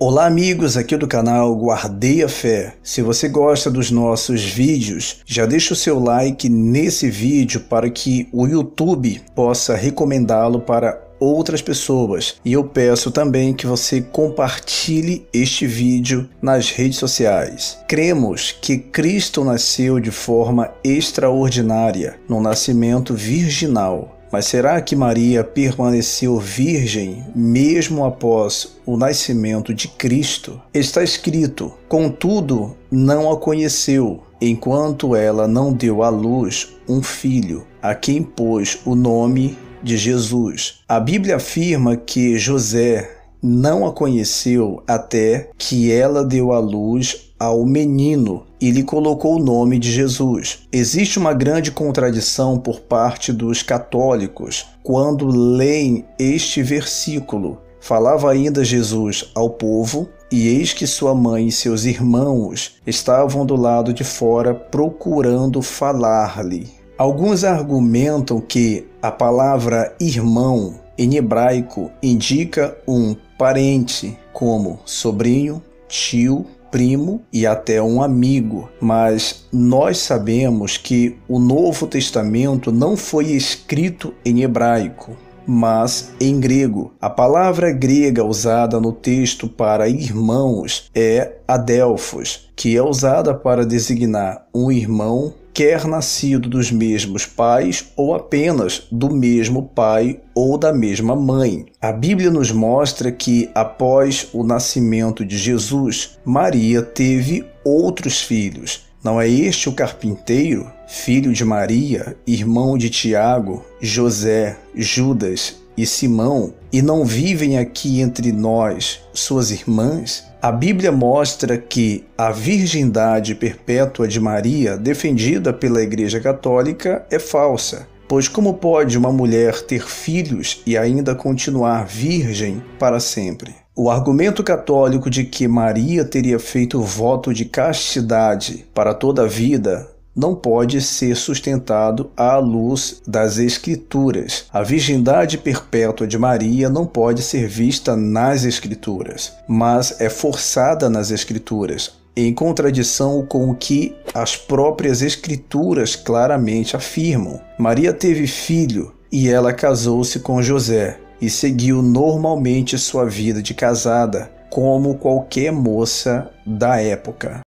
Olá amigos, aqui do canal Guardei a Fé. Se você gosta dos nossos vídeos, já deixa o seu like nesse vídeo para que o YouTube possa recomendá-lo para outras pessoas. E eu peço também que você compartilhe este vídeo nas redes sociais. Cremos que Cristo nasceu de forma extraordinária, no nascimento virginal. Mas será que Maria permaneceu virgem mesmo após o nascimento de Cristo? Está escrito: contudo, não a conheceu, enquanto ela não deu à luz um filho, a quem pôs o nome de Jesus. A Bíblia afirma que José não a conheceu até que ela deu à luz ao menino e lhe colocou o nome de Jesus. Existe uma grande contradição por parte dos católicos quando leem este versículo. Falava ainda Jesus ao povo, e eis que sua mãe e seus irmãos estavam do lado de fora procurando falar-lhe. Alguns argumentam que a palavra irmão em hebraico indica um parente, como sobrinho, tio, primo e até um amigo, mas nós sabemos que o Novo Testamento não foi escrito em hebraico, mas em grego. A palavra grega usada no texto para irmãos é adelphos, que é usada para designar um irmão quer nascido dos mesmos pais ou apenas do mesmo pai ou da mesma mãe. A Bíblia nos mostra que, após o nascimento de Jesus, Maria teve outros filhos. Não é este o carpinteiro, filho de Maria, irmão de Tiago, José, Judas e Simão, e não vivem aqui entre nós, suas irmãs? A Bíblia mostra que a virgindade perpétua de Maria, defendida pela Igreja Católica, é falsa. Pois como pode uma mulher ter filhos e ainda continuar virgem para sempre? O argumento católico de que Maria teria feito voto de castidade para toda a vida não pode ser sustentado à luz das Escrituras. A virgindade perpétua de Maria não pode ser vista nas Escrituras, mas é forçada nas Escrituras, em contradição com o que as próprias Escrituras claramente afirmam. Maria teve filho e ela casou-se com José e seguiu normalmente sua vida de casada, como qualquer moça da época.